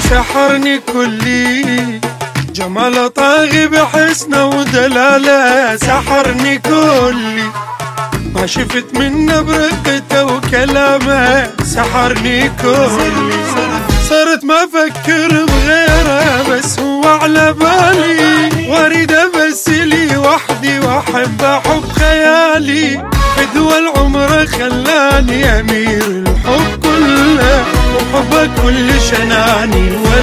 سحرني كلي، جمال طاغي بحسنه ودلاله سحرني كلي، ما شفت منه برقته وكلامه سحرني كلي. صرت ما افكر بغيره بس هو على بالي، واريد بس لي وحدي واحبه حب خيالي، بدول عمره خلاني امير الحب كله، وحبه كل شناني.